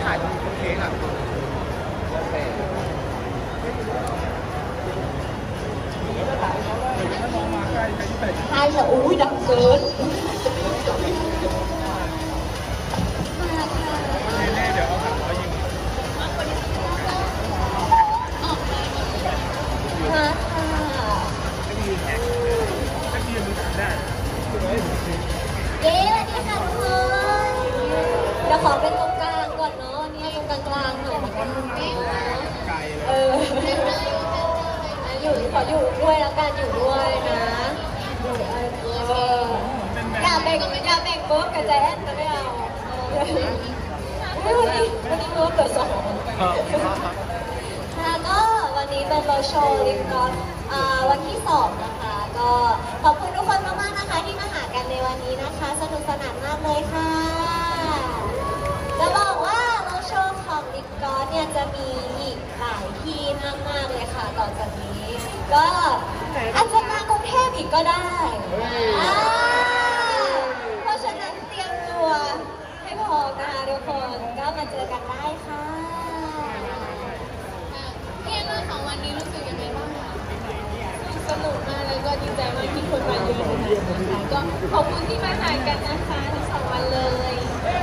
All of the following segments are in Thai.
ถ่ายตรงเค้กอ่ะใช่ค่ะอุ้ยดังเกินเดี๋ยวเอาถังมายิงค่ะถ้าพี่ยังมีถังได้เย้สวัสดีค่ะทุกคนเดี๋ยวขอเป็นตรงกลางก่อนเนาะนี่ตรงกลางหน่อยนะคะอยู่ขออยู่ด้วยแล้วกันอยู่ด้วยนะอย่าแบ่งโบ๊ทกับใจแอนนะไม่เอาวันนี้โบ๊ทเกิดสองค่ะก็วันนี้เป็นเราโชว์ลิปกลอสวันที่2นะคะก็ขอบคุณทุกคนมากๆนะคะที่มาหากันในวันนี้นะคะสนุกสนานมากเลยค่ะจะบอกว่าเราโชว์ของลิปกลอสเนี่ยจะมีอีกหลายที่มากๆเลยค่ะต่อจากนี้ก็อาจจะมากรุงเทพอีกก็ได้เพราะฉะนั้นเตรียมตัวให้พร้อมนะคะทุกคนก็มาเจอกันได้ค่ะเรียนมา2 วันนี้รู้สึกยังไงบ้างคะสนุกมากแล้วก็ดีใจมากที่คนมาเยอะนะคะก็ขอบคุณที่มาหากันนะคะทั้ง2 วันเลย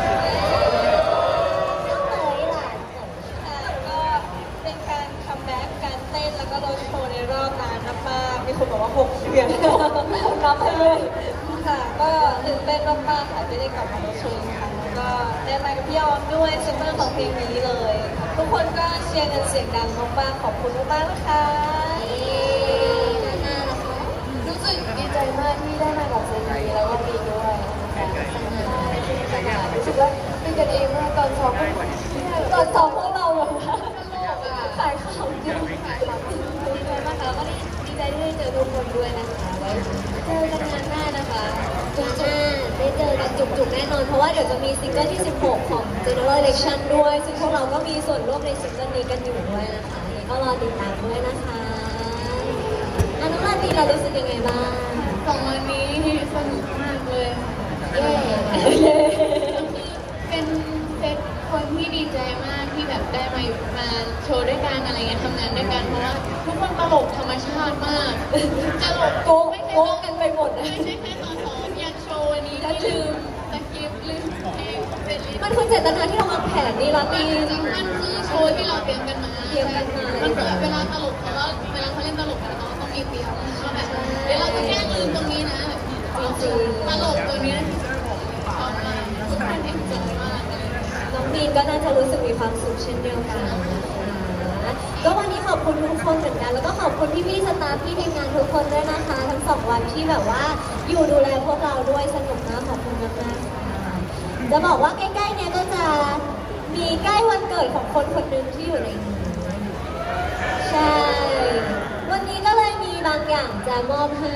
ก็เป็นการคัมแบ็กการเต้นแล้วก็โรดโชว์ในรอบนานมากๆมีคนบอกว่า6 เดือนนับไปเลยค่ะก็ตื่นเต้นมากๆค่ะไม่ได้กลับมาโรดโชว์ค่ะแล้วก็ได้มากับพี่ออมด้วยเซนเตอร์ของเพลงนี้เลยทุกคนก็เชียร์กันเสียงดังมากๆขอบคุณมากๆนะคะรู้สึกดีใจมากที่ได้มากับเซนนี้แล้วก็มีด้วยรู้สึกว่าเป็นกันเองมากตอนซ้อมพวกเราแบบขายข่าวจริงขายข่าวจริงเลยมากแล้วก็ดีใจที่ได้เจอทุกคนด้วยนะคะไว้เจอกันงานหน้านะคะจุกได้เจอกันจุกๆแน่นอนเพราะว่าเดี๋ยวจะมีซิงเกิลที่16ของ General Election ด้วยซึ่งพวกเราก็มีส่วนร่วมในซิงเกิลนี้กันอยู่ด้วยนะคะยังไงก็รอติดตามด้วยนะคะน้องราตรีเรารู้สึกยังไงบ้าง 2 วันนี้สนุกมากเลยเป็นเซตคนที่ดีใจมากที่แบบได้มาโชว์ด้วยกันอะไรเงี้ยทำงานด้วยกันเพราะว่าทุกคนตลกธรรมชาติมากตลกโกงกันไปหมดไม่ใช่แค่ตอนซ้อมอยากโชว์วันนี้ที่ลืมสคริปต์ลืมเพลงมันคือเจตนาที่เราวางแผนนี่ราตรีมันคือโชว์ที่เราเตรียมกันมามันคือเวลาตลกเพราะว่าเวลาเขาเล่นตลกกันเขาต้องมีเตรียมว่าแบบเดี๋ยวเราจะแก้ลืมตรงนี้นะแบบตลกตัวนี้ชอบมากทุกคนเอ็นจอยมากน้องมีนก็น่าจะรู้สึกมีความสุขเช่นเดียวกันนะคะก็วันนี้ขอบคุณทุกคนเหมือนกันแล้วก็ขอบคุณพี่ๆสตาฟพี่ทีมงานทุกคนด้วยนะคะทั้ง2 วันที่แบบว่าอยู่ดูแลพวกเราด้วยสนุกมากขอบคุณมากๆค่ะจะบอกว่าใกล้ๆเนี่ยก็จะมีใกล้วันเกิดของคนคนหนึ่งที่อยู่ในนี้ใช่วันนี้ก็เลยมีบางอย่างจะมอบให้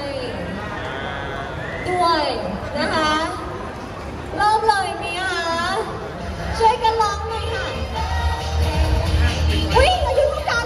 ด้วยนะคะเริ่มเลยไหมคะช่วยกันร้องหน่อยค่ะเฮ้ยเราอยู่ด้วยกัน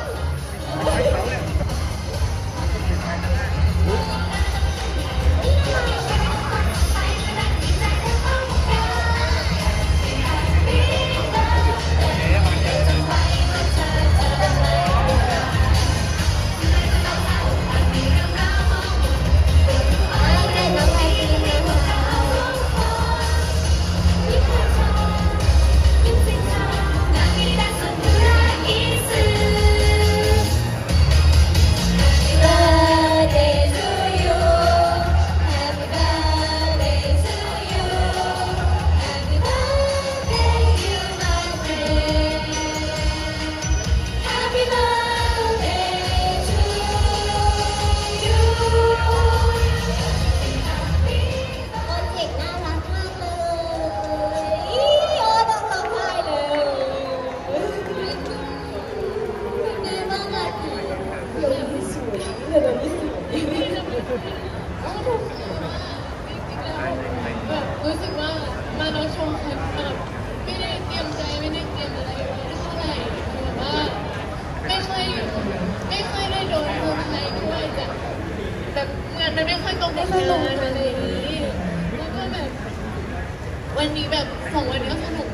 รู้สึกว่ามาเราโชว์แบบไม่ได้เตรียมใจไม่ได้เตรียมอะไรเท่าไหร่แบบว่าไม่ค่อยได้โดนคนไทยด้วยแบบงานมันไม่ค่อยตรงกับงานอะไรอย่างนี้แล้วก็แบบวันนี้แบบ2 วันนี้ก็สนุกมากทั้ง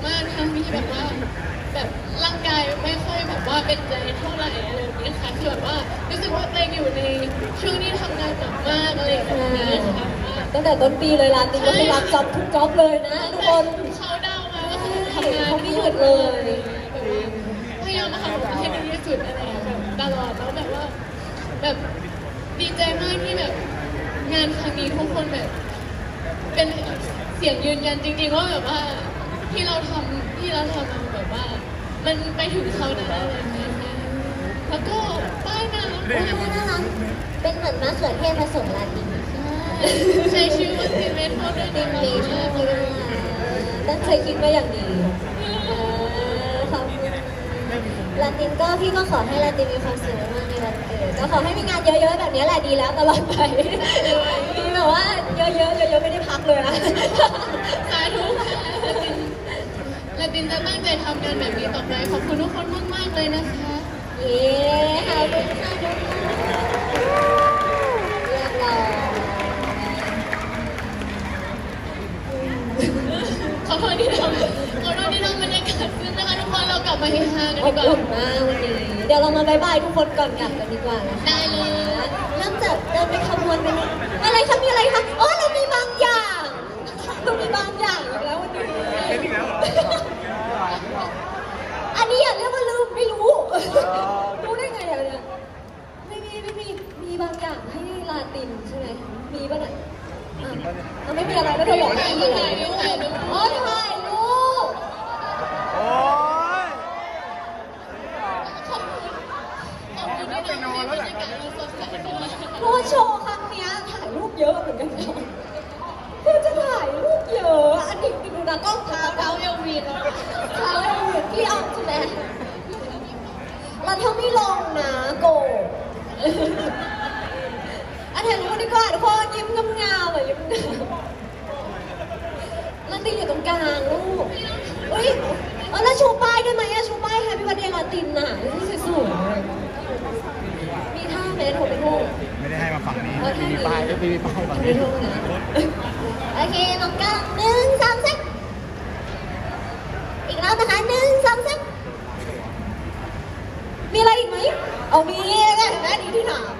มีแบบว่าแบบร่างกายไม่ค่อยแบบว่าเป็นใจเท่าไหร่อะไรแบบนี้ค่ะคือแบบว่ารู้สึกว่าตัวเองอยู่ในช่วงที่ทำงานหนักมากอะไรแบบนี้ค่ะตั้งแต่ต้นปีเลยลาตินก็คือรับจ็อบทุกจ็อบเลยนะทุกคนเขาดาวมาก็คือทำงานเขาไม่หยุดเลยแบบว่าพยายามมาทำให้ดีที่สุดอะไรแบบตลอดแล้วแบบว่าแบบดีใจมากที่แบบงานครั้งนี้ทุกคนแบบเป็นเสียงยืนยันจริงๆว่าแบบว่าที่เราทำแบบว่ามันไปถึงเขาได้อะไรอย่างเงี้ยแล้วก็ป้ายน้ำน่ารักเป็นเหมือนมะเขือเทศผสมลาตินใช้ชื่อว่าซีเมนต์เขาด้วยตินะนมีชอบเลยตั้งใจคิดมาอย่างดีขอบคุณลาตินก็พี่ก็ขอให้ลาตินมีความสุขมากในวันเกิดก็ขอให้มีงานเยอะๆแบบนี้แหละดีแล้วตลอดไปมีแบบว่าเยอะๆไม่ได้พักเลยนะสาธุค่ะและตินจะตั้งใจทำงานแบบนี้ต่อไปขอบคุณทุกคนมากๆเลยนะคะเย้ขอบคุณค่ะทุกคนเรียบร้อยขอโทษที่ทำบรรยากาศขึ้นนะคะทุกคนเรากลับมาเฮฮากันอดีบกว่าอุ่นมากวันนี้เดี๋ยวเรามาบายบายทุกคนก่อนกลับกันดีกว่านะคะได้เลยเริ่มจากเดินเป็นขบวนไปนิดอะไรคะมีอะไรคะอ๋อเรามีบางอย่างเรามีบางอย่างอีกแล้ววันนี้เป็นอีกแล้วเหรออันนี้อย่าเรียกว่าลืมไม่รู้รู้ได้ไงอะเนี่ยไม่มีบางอย่างให้ลาตินใช่ไหมมีป่ะเนี่ยไม่มีอะไรแล้วเธอบอกว่าถ่ายรูปอ๋อถ่ายรูปโอ้ยขอบคุณที่ทำให้บรรยากาศเราสดใสขึ้นมาเพราะว่าโชว์ครั้งเนี้ยถ่ายรูปเยอะเหมือนกันนะคือจะถ่ายรูปเยอะอันนี้ดูนะกล้องเท้าเอลวีนแล้วเท้าเอวพี่ออกใช่ไหมแล้วถ้าไม่ลงนะโกอันถ่ายรูปดีกว่าทุกคนยิ้มงามๆอ่ะยิ้มงามลาตินอยู่ตรงกลางลูกอุ้ยแล้วชูป้ายได้ไหมอะชูป้ายแฮปปี้วันเดย์ลาตินน่ะนี่สวยๆมีท่าไหมโทรไปโทรไม่ได้ให้มาฝั่งนี้มีป้ายมีป้ายฝั่งโทรนี้ไปโทรนะโอเคน้องก้าว1 2 3อีกรอบนะคะ1 2 3มีอะไรอีกไหมเอามีไงแม่ดีที่ถาม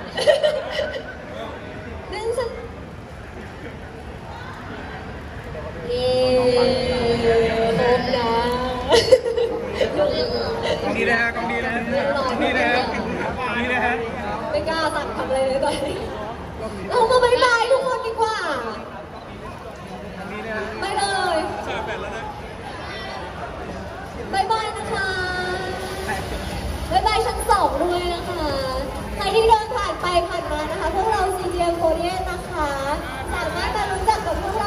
1 2เย้ครบนะกองดีนะฮะกองดีนะฮะกองดีนะฮะกองดีนะฮะไม่กล้าสั่งทำอะไรเลยตอนนี้เรามาบายบายทุกคนดีกว่ากองดีนะฮะไปเลยเสิร์ฟแบบแล้วนะบายบายนะคะบายบายชั้น2ด้วยนะคะ ใครที่เดินผ่านไปผ่านมานะคะ พวกเรา CGM โคเรียนนะคะ สามารถมารู้จักกับพวกเรา